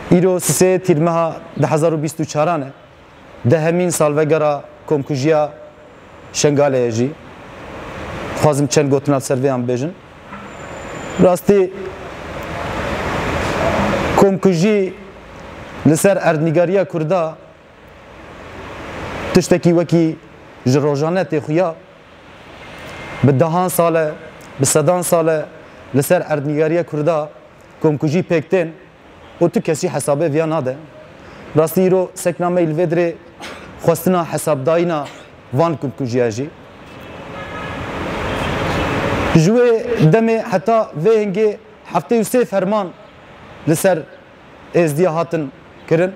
ایرو سه تیرمها 2024 دهمین سالوگرا کمکوژیا شنگاله جی خوازم چند گوتنات سرویان بیجن راستی کمکوژی لسر اردنگاریا کردا تشتکی وکی جروجانه تخویا به دهان ساله به صدان ساله لسر اردنگاریا کردا کمکوژی پکتن و تو کسی حسابه ویا ناده راستی رو سکنامه الودره خواستنا حساب داینا وان کمکوژیا جی جوه دمه حتی وهنگه هفته و سه فرمان لسر ازدی هاتن کرن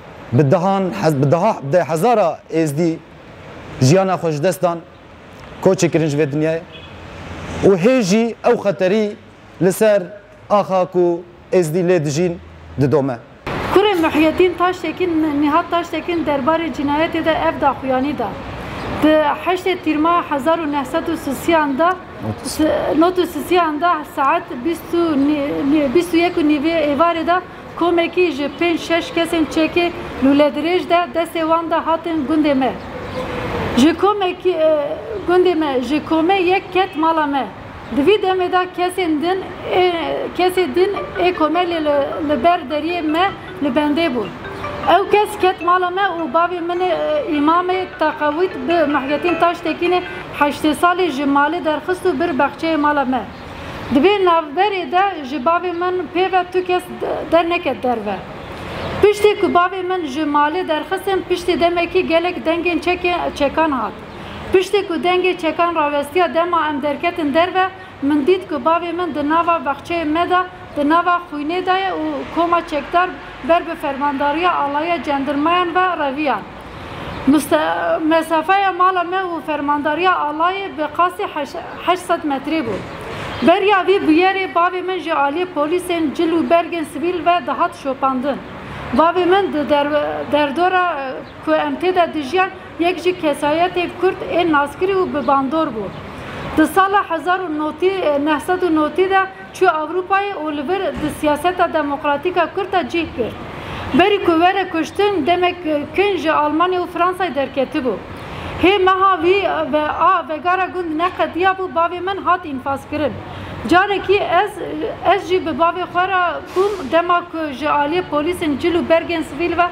به هزارا ازدی جیانا خوش دستان کوچه کرنج به دنیای و هیجی او خطری لسر آخاکو ازدی لدجین ددومه کره محیطین تاشتکین نهاد تاشتکین درباره جنایت ده اف داخویانی ده به 8 تیرما 1930 دا نوت سیاندا ساعت 21 نیوی ایواره دا کومکی ج 5-6 کسین چکی لولدریج دا دست وان دا هاتن گنده ما ج کومکی گنده ما ج کومه یک کت مالا ما دوی دمه دا کسی دین ای کومه لبر دریه ما لبنده بود او کس کت مالا ما و بابی من امام تقویت به محیطین تاش تکینه 8 سال جمالی درخست و بر بخچه مالا ما دوی نوبری دا جبابی من پیوه تو کس در نکت دروه پشتی که بابی من جمالی درخستم پشتی دمکی گلک دنگین چکان هات پشتی که دنگی چکان راوستیا دما ام درکتن دروه من دید که بابی من دناوا بخچه مدا دناوا خوینه دایه و کوما چکدار بر به فرمانداریا آلای جندرمایان و رویان مسافه مالا ما و فرمانداریا آلای به قاسی 800 متری بود بریا وی بیاری بابی من جعالی پولیسین جلو برگن سویل و دهات شوپاندن بابی من در دورا که امتیده دیجیان یک جی کسایت کرد این ناسکری و به باندور بود در سال 1990 دا چو اروپای اولور در سیاست دموکراتیک کرد جیه کرد بری کوره کشتن demek کنج آلمانی و فرانسای درکتی بود. هی مهاوی و گارا گند نقدیا بود باوی من هات انفاس کرد. جاره کی از جی به باوی خورا کم دماغ جالی پلیس جلو برگن سویل و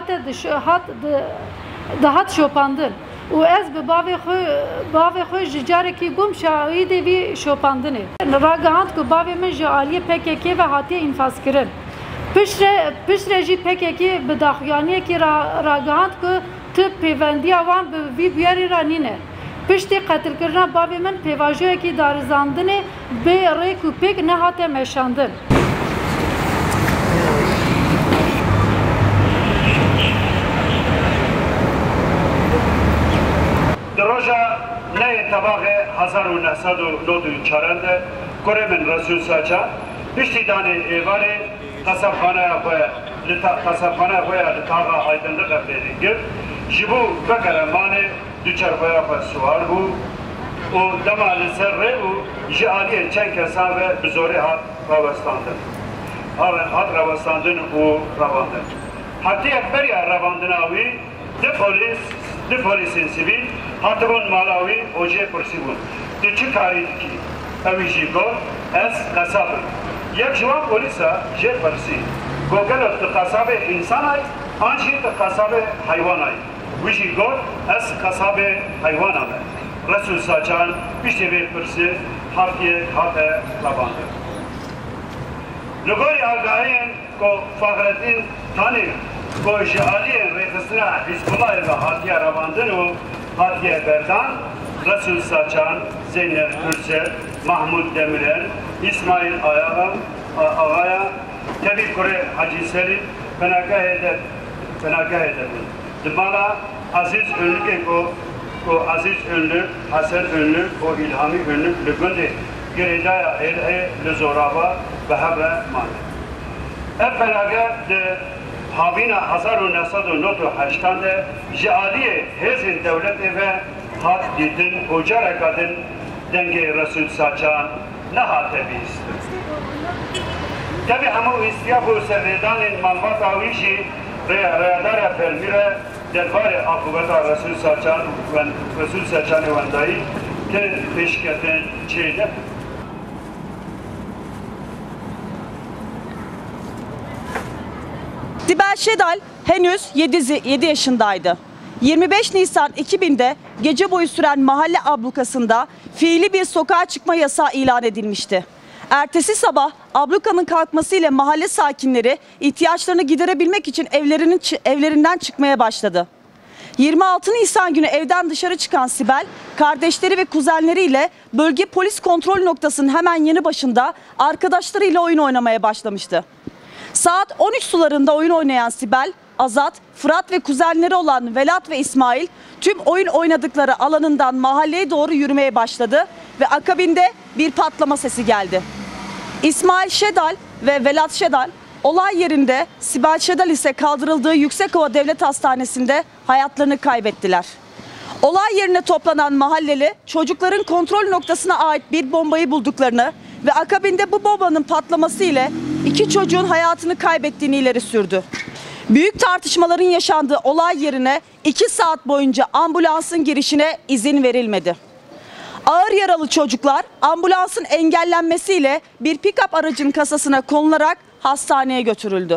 هات شوپاندن. و از به باوی خو جاره کی بوم شاهد وی شوپاندنه. راگهاند که باوی من جالی PKK و هاتی انفاس کرد. پشت رژی پککی به داخیانی که راگهاند که تو پیوندی آوان به وی بیاری را نینه پشتی قتل کردن بابی من پیواجوی که دارزاندنه به ریک و پک نهاته مشاندن دروژا نه اتفاق 1994 کره من رسول ساچا پشتی دانه ایواره قصابخانه خواه لطاقه آیدنده قبلی گرد جبو بگرمانه دوچر خواه سوار بو و دما لسر ره و جعالی چند کسان بزوری هات روستاندن هات روستاندن و رواندن حتی اکبری رواندن آوی ده پولیسین سیویل هاتبون مالاوی اوجه پرسی بون دو چی کاری دکی اوی جی گفت از قصابم یک جوان پولیسا جه پرسی گوگل قصاب انسان ای آنچه قصاب حیوان ای ویشی گفت از قصاب حیوان ام رسول ساچان بیشتر به پرسی هاتیه هاته لبانده لگوری آگاهین که فخرالدین تانی که جعالی ریخستنا حزب الله و هاتیه رواندن و هاتیه بردان رسول ساچان زینر پرسر محمود دمیرن İsmail Ağa'ya tabi Kore Hacı Selim fenagah edildi. Dımala Aziz Ünlü ko Aziz Ünlü, Hasan Ünlü, o İlhami Ünlü lübündü. Geridaya elhe lüzoraba ve habre mani. Hep fenagah de Habina 1998'de Jaliye hezin devleti ve hat didin, ocara kadın denge Resul Saçan ne hate biz. Tabi hamu istiyap u servedanın malmat avişi ve reyadara pelmire derbarı akıbeta Resul Serçan'ı vandayı te peşketin çeyde. Sibel Şedal henüz 7 yaşındaydı. 25 Nisan 2000'de gece boyu süren mahalle ablukasında fiili bir sokağa çıkma yasağı ilan edilmişti. Ertesi sabah ablukanın kalkmasıyla mahalle sakinleri ihtiyaçlarını giderebilmek için evlerinden çıkmaya başladı. 26 Nisan günü evden dışarı çıkan Sibel, kardeşleri ve kuzenleriyle bölge polis kontrol noktasının hemen yanı başında arkadaşlarıyla oyun oynamaya başlamıştı. Saat 13 sularında oyun oynayan Sibel, Azat, Fırat ve kuzenleri olan Velat ve İsmail tüm oyun oynadıkları alanından mahalleye doğru yürümeye başladı ve akabinde bir patlama sesi geldi. İsmail Şedal ve Velat Şedal olay yerinde, Sibel Şedal ise kaldırıldığı Yüksekova Devlet Hastanesi'nde hayatlarını kaybettiler. Olay yerine toplanan mahalleli çocukların kontrol noktasına ait bir bombayı bulduklarını ve akabinde bu bombanın patlaması ile 2 çocuğun hayatını kaybettiğini ileri sürdü. Büyük tartışmaların yaşandığı olay yerine 2 saat boyunca ambulansın girişine izin verilmedi. Ağır yaralı çocuklar ambulansın engellenmesiyle bir pick-up aracın kasasına konularak hastaneye götürüldü.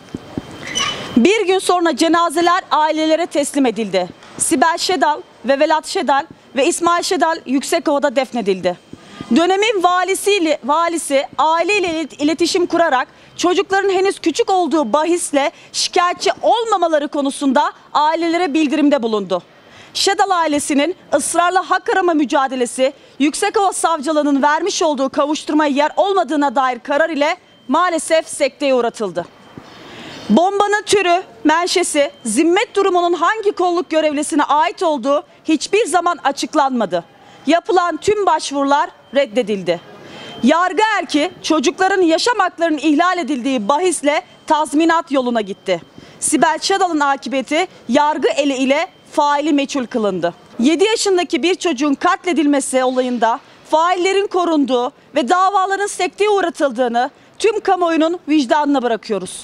Bir gün sonra cenazeler ailelere teslim edildi. Sibel Şedal ve Velat Şedal ve İsmail Şedal Yüksekova'da defnedildi. Dönemin valisi aileyle iletişim kurarak çocukların henüz küçük olduğu bahisle şikayetçi olmamaları konusunda ailelere bildirimde bulundu. Şedal ailesinin ısrarla hak arama mücadelesi Yüksekova Savcılığı'nın vermiş olduğu kavuşturmaya yer olmadığına dair karar ile maalesef sekteye uğratıldı. Bombanın türü, menşesi, zimmet durumunun hangi kolluk görevlisine ait olduğu hiçbir zaman açıklanmadı. Yapılan tüm başvurular reddedildi. Yargı erki çocukların yaşam haklarının ihlal edildiği bahisle tazminat yoluna gitti. Sibel Şedal'ın akıbeti yargı eli ile faili meçhul kılındı. 7 yaşındaki bir çocuğun katledilmesi olayında faillerin korunduğu ve davaların sekteye uğratıldığını tüm kamuoyunun vicdanına bırakıyoruz.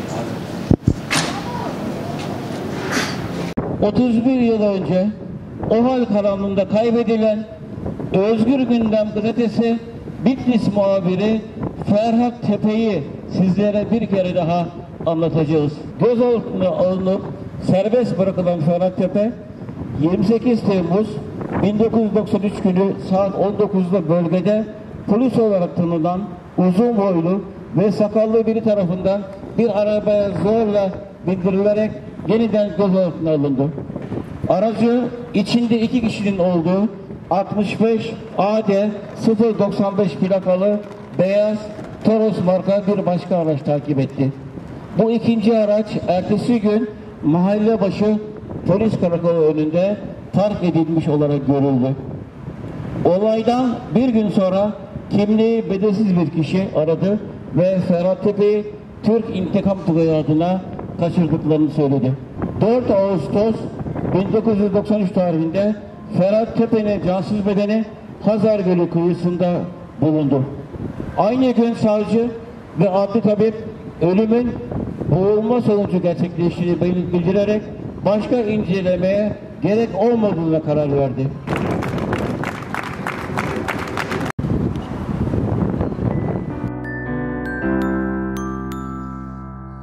31 yıl önce OHAL karanlığında kaybedilen Özgür Gündem gazetesi Bitlis muhabiri Ferhat Tepe'yi sizlere bir kere daha anlatacağız. Gözaltına alınıp serbest bırakılan Ferhat Tepe 28 Temmuz 1993 günü saat 19'da bölgede polis olarak tanınan uzun boylu ve sakallı biri tarafından bir arabaya zorla bindirilerek yeniden gözaltına alındı. Aracı içinde 2 kişinin olduğu 65 AD 095 plakalı beyaz Toros marka bir başka araç takip etti. Bu ikinci araç ertesi gün mahalle başı polis karakolu önünde park edilmiş olarak görüldü. Olaydan bir gün sonra kimliği belirsiz bir kişi aradı ve Ferhat Tepe'yi Türk İntikam Tugayı adına kaçırdıklarını söyledi. 4 Ağustos 1993 tarihinde Ferhat Tepe'nin cansız bedeni Hazar Gölü kıyısında bulundu. Aynı gün savcı ve adli tabip ölümün boğulma sonucu gerçekleştiğini bildirerek başka incelemeye gerek olmadığına karar verdi.